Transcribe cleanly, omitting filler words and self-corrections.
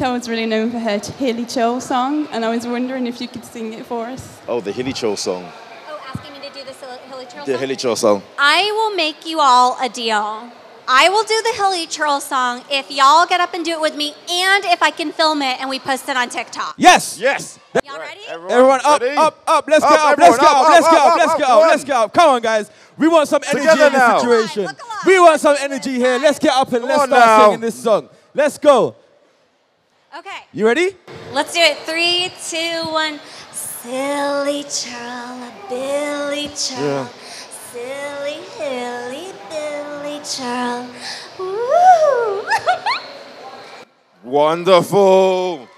Naruto is really known for her Hillichurl song, and I was wondering if you could sing it for us. Oh, the Hillichurl song. Oh, asking me to do the Hillichurl song? The Hillichurl song. I will make you all a deal. I will do the Hillichurl song if y'all get up and do it with me, and if I can film it and we post it on TikTok. Yes. Yes. Y'all ready? Everyone up, ready? up. Let's get up. Let's get up. Come on, guys. We want some energy Together in this now. situation. Look alive. We want some energy here. Let's get up and let's on start now. singing this song. Let's go. Okay. You ready? Let's do it. 3, 2, 1. Silly churl, Billy churl. Silly, hilly, Billy churl. Woo! Wonderful.